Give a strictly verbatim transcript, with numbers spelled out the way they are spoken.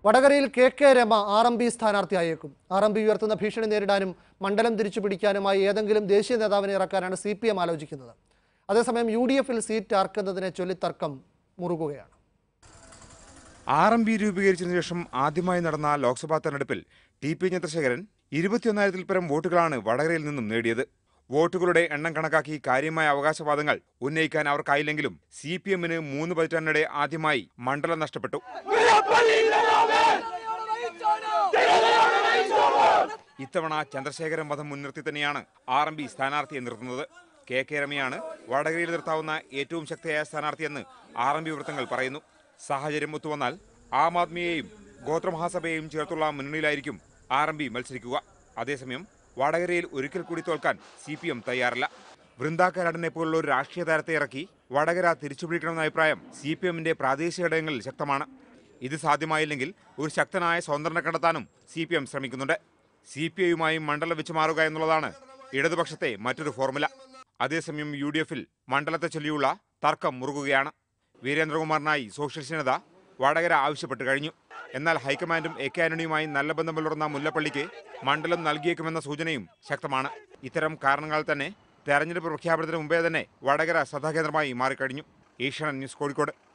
വടകരയിൽ K K Rema R M P സ്ഥാനാർത്ഥിയായേക്കും. R M P ഉയർത്തുന്ന ഭീഷണി നേരിടാനും മണ്ഡലം തിരിച്ചുപിടിക്കാനുമായി ഏതെങ്കിലും ദേശീയ നേതാവിനെ ഇറക്കാനാണ് സി പി എം ആലോചിക്കുന്നത്. അതേസമയം യു ഡി എഫിൽ സീറ്റ് ആർക്കുന്നതിനെ ചൊല്ലി തർക്കം മുറുകുകയാണ്. ആർ എം പി രൂപീകരിച്ചതിനു ശേഷം ആദ്യമായി നടന്ന ലോക്സഭാ തെരഞ്ഞെടുപ്പിൽ ടി പി ചന്ദ്രശേഖരൻ ഇരുപത്തിയൊന്നായിരത്തിൽ പരം വോട്ടുകളാണ് വടകരയിൽ നിന്നും നേടിയത്. വോട്ടുകളുടെ എണ്ണം കണക്കാക്കി കാര്യമായ അവകാശവാദങ്ങൾ ഉന്നയിക്കാൻ അവർക്കായില്ലെങ്കിലും സി പി എമ്മിന് മൂന്ന് പതിറ്റാണ്ടിനിടെ ആദ്യമായി മണ്ഡലം നഷ്ടപ്പെട്ടു. ഇത്തവണ ചന്ദ്രശേഖരൻ വധം മുൻനിർത്തി തന്നെയാണ് ആർ എം പി സ്ഥാനാർത്ഥിയെ നിർത്തുന്നത്. കെ കെ രമയാണ് വടകരയിൽ നിർത്താവുന്ന ഏറ്റവും ശക്തിയായ സ്ഥാനാർത്ഥിയെന്ന് ആർ എം പി വൃത്തങ്ങൾ പറയുന്നു. സാഹചര്യം ഒത്തുവന്നാൽ ആം ആദ്മിയെയും ഗോത്രമഹാസഭയെയും ചേർത്തുള്ള മുന്നണിയിലായിരിക്കും ആർ എം പി മത്സരിക്കുക. അതേസമയം വടകരയിൽ ഒരിക്കൽ കൂടി തോൽക്കാൻ സി പി എം തയ്യാറല്ല. വൃന്ദാക്കാരാടിനെ പോലുള്ള ഒരു രാഷ്ട്രീയ താരത്തെ ഇറക്കി വടകര തിരിച്ചുപിടിക്കണമെന്ന അഭിപ്രായം സി പി എമ്മിന്റെ പ്രാദേശിക ഘടകങ്ങളിൽ ശക്തമാണ്. ഇത് സാധ്യമായില്ലെങ്കിൽ ഒരു ശക്തനായ സ്വതന്ത്രനെ കണ്ടെത്താനും സി പി എം ശ്രമിക്കുന്നുണ്ട്. സി പി ഐയുമായി മണ്ഡലം വെച്ച് മാറുക എന്നുള്ളതാണ് ഇടതുപക്ഷത്തെ മറ്റൊരു ഫോർമുല. അതേസമയം യു ഡി എഫിൽ മണ്ഡലത്തെ ചൊല്ലിയുള്ള തർക്കം മുറുകുകയാണ്. വീരേന്ദ്രകുമാറിനായി സോഷ്യലിസ്റ്റ് ജനത വടകര ആവശ്യപ്പെട്ടു കഴിഞ്ഞു. എന്നാൽ ഹൈക്കമാൻഡും എ കെ ആന്റണിയുമായി നല്ല ബന്ധം പുലർന്ന മുല്ലപ്പള്ളിക്ക് മണ്ഡലം നൽകിയേക്കുമെന്ന സൂചനയും ശക്തമാണ്. ഇത്തരം കാരണങ്ങൾ തന്നെ തെരഞ്ഞെടുപ്പ് പ്രഖ്യാപനത്തിന് മുമ്പേ തന്നെ വടകര ശ്രദ്ധാകേന്ദ്രമായി മാറിക്കഴിഞ്ഞു. ഏഷ്യാനെറ്റ് ന്യൂസ്, കോഴിക്കോട്.